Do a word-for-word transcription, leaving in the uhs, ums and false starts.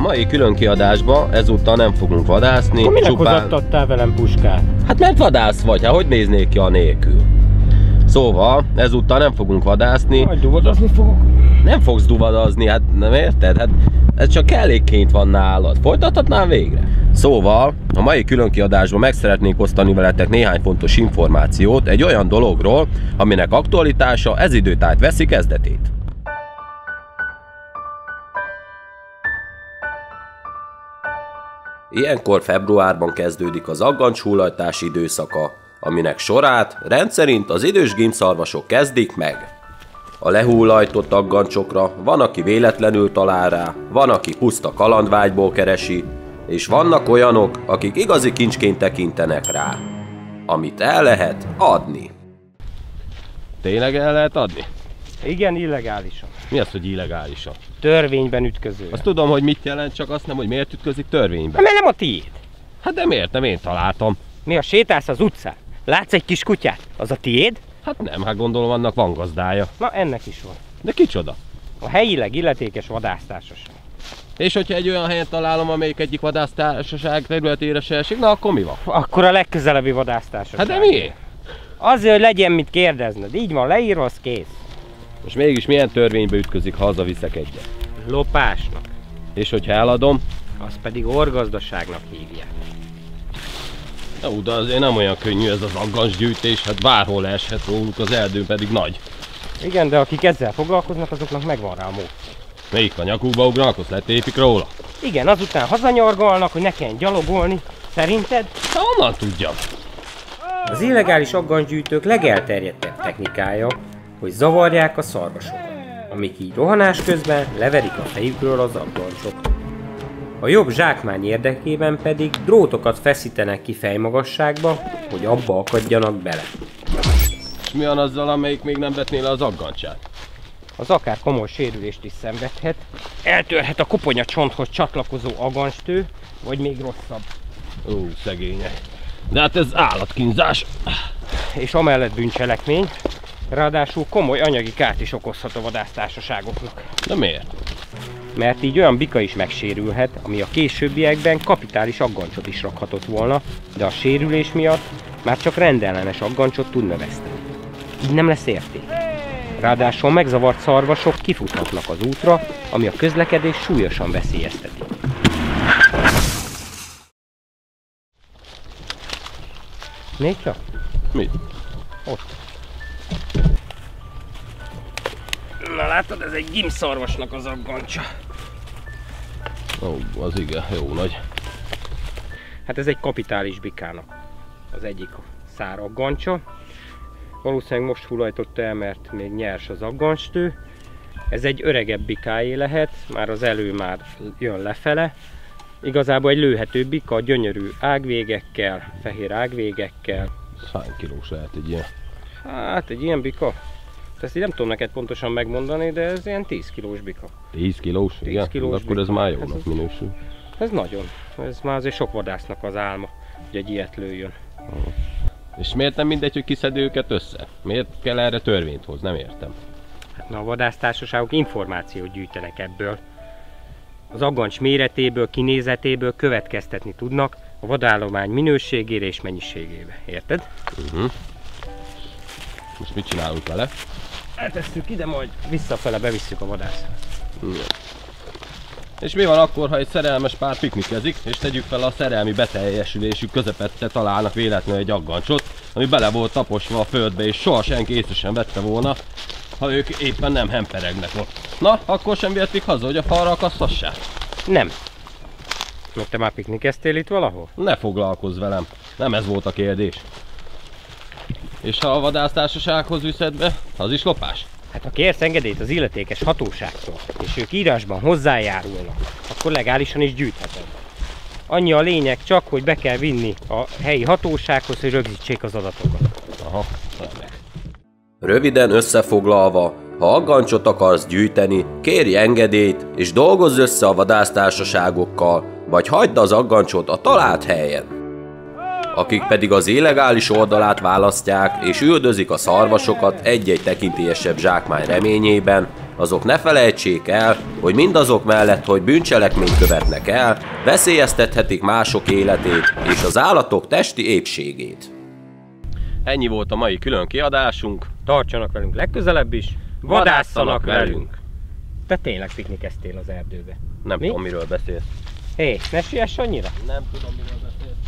mai különkiadásban ezúttal nem fogunk vadászni. Akkor minek csupán... hozattatál velem puskát? Hát mert vadász vagy, hát hogy néznék ki a nélkül? Szóval ezúttal nem fogunk vadászni. Majd duvadozni fogok. Nem fogsz duvadozni, hát nem érted? Hát ez csak kellékként van nálad. Folytathatnám végre? Szóval a mai különkiadásban meg szeretnék osztani veletek néhány fontos információt egy olyan dologról, aminek aktualitása ez időtájt veszi kezdetét. Ilyenkor februárban kezdődik az aggancshulajtás időszaka, aminek sorát rendszerint az idős gímszarvasok kezdik meg. A lehullajtott aggancsokra van, aki véletlenül talál rá, van, aki puszta kalandvágyból keresi, és vannak olyanok, akik igazi kincsként tekintenek rá, amit el lehet adni. Tényleg el lehet adni? Igen, illegálisan. Mi az, hogy illegálisan? Törvényben ütköző. Azt tudom, hogy mit jelent, csak azt nem, hogy miért ütközik törvényben. Hát mert nem a tiéd. Hát de miért? Nem én találtam. Mi a sétálsz az utcán? Látsz egy kis kutyát? Az a tiéd? Hát nem, hát gondolom annak van gazdája. Na ennek is van. De kicsoda? A helyileg illetékes vadásztársaság. És hogyha egy olyan helyen találom, amelyik egyik vadásztársaság területére se esik, na akkor mi van? Akkor a legközelebbi vadásztársaság. Hát de miért? Azért, hogy legyen mit kérdezned. Így van, leírva, az kész. Most mégis milyen törvénybe ütközik, ha hazaviszek egyet? Lopásnak. És hogyha eladom? Azt pedig orgazdaságnak hívják. Jó, de azért nem olyan könnyű ez az aggancsgyűjtés, hát bárhol eshet róluk, az erdő pedig nagy. Igen, de akik ezzel foglalkoznak, azoknak megvan rá a mód. Melyik a nyakukba ugranak, azt letépik róla? Igen, azután hazanyargalnak, hogy ne kelljen gyalogolni. Szerinted? Ha honnan tudjam? Az illegális aggancsgyűjtők legelterjedtebb technikája, hogy zavarják a szarvasokat, amik így rohanás közben leverik a fejükről az aggancsot. A jobb zsákmány érdekében pedig drótokat feszítenek ki fejmagasságba, hogy abba akadjanak bele. És mi van azzal, amelyik még nem vetné le az aggancsát? Az akár komoly sérülést is szenvedhet, eltörhet a koponya csonthoz csatlakozó agancstő, vagy még rosszabb. Ó, szegények. De hát ez állatkínzás. És amellett bűncselekmény, ráadásul komoly anyagi kárt is okozhat a vadásztársaságoknak. De miért? Mert így olyan bika is megsérülhet, ami a későbbiekben kapitális aggancsot is rakhatott volna, de a sérülés miatt már csak rendellenes aggancsot tud növeszteni. Így nem lesz érték. Ráadásul megzavart szarvasok kifuthatnak az útra, ami a közlekedés súlyosan veszélyezteti. Nézd csak! Mit? Ott. Na látod, ez egy gímszarvasnak az aggancsa. Ó, az igen, jó nagy. Hát ez egy kapitális bikának az egyik szár aggancsa. Valószínűleg most hullajtotta el, mert még nyers az aggancstő. Ez egy öregebb bikáé lehet, már az elő már jön lefele. Igazából egy lőhető bika, gyönyörű ágvégekkel, fehér ágvégekkel. Hány kilós lehet egy ilyen? Hát egy ilyen bika? Ezt így nem tudom neked pontosan megmondani, de ez ilyen tíz kilós bika. tíz kilós? tíz Igen? kilós akkor ez bika. már jónak ez minősül. Ez nagyon. Ez már azért sok vadásznak az álma, hogy egy ilyet lőjön. És miért nem mindegy, hogy kiszed őket össze? Miért kell erre törvényt hozni? Nem értem. Hát na, a vadásztársaságok információt gyűjtenek ebből. Az aggancs méretéből, kinézetéből következtetni tudnak a vadállomány minőségére és mennyiségébe. Érted? Uh-huh. Most mit csinálunk vele? Eltesszük ide, majd visszafele bevisszük a vadászra. Ja. És mi van akkor, ha egy szerelmes pár piknikezik, és tegyük fel a szerelmi beteljesülésük közepette találnak véletlenül egy aggancsot, ami bele volt taposva a földbe, és soha senki észre sem vette volna, ha ők éppen nem hemperegnek ott. Na, akkor sem vihetik haza, hogy a falra akaszthassák? Nem. Mert te már piknikeztél itt valahol? Ne foglalkozz velem, nem ez volt a kérdés. És ha a vadásztársasághoz viszed be, az is lopás? Hát ha kérsz engedélyt az illetékes hatóságtól, és ők írásban hozzájárulnak, akkor legálisan is gyűjtheted. Annyi a lényeg csak, hogy be kell vinni a helyi hatósághoz, hogy rögzítsék az adatokat. Aha, röviden összefoglalva, ha aggancsot akarsz gyűjteni, kérj engedélyt, és dolgozz össze a vadásztársaságokkal, vagy hagyd az aggancsot a talált helyen. Akik pedig az illegális oldalát választják, és üldözik a szarvasokat egy-egy tekintélyesebb zsákmány reményében, azok ne felejtsék el, hogy mindazok mellett, hogy bűncselekményt követnek el, veszélyeztethetik mások életét és az állatok testi épségét. Ennyi volt a mai külön kiadásunk. Tartsanak velünk legközelebb is, vadásszanak velünk! Te tényleg piknikeztél az erdőbe. Nem Mi? tudom, miről beszélsz. Hé, ne siess annyira! Nem tudom, miről beszélsz.